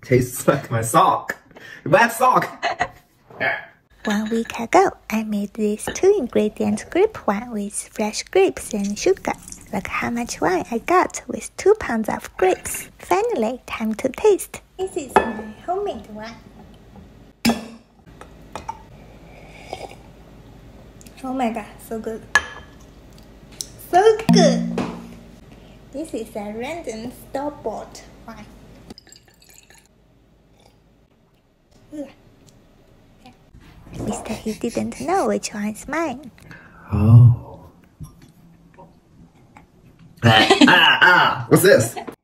Tastes like my sock. Wet sock. 1 week ago, I made this 2-ingredient grape wine with fresh grapes and sugar. Look how much wine I got with 2 pounds of grapes. Finally, time to taste. This is my homemade wine. Oh my god, so good. So good! This is a random store-bought wine. Mister, he didn't know which one is mine. Oh. What's this?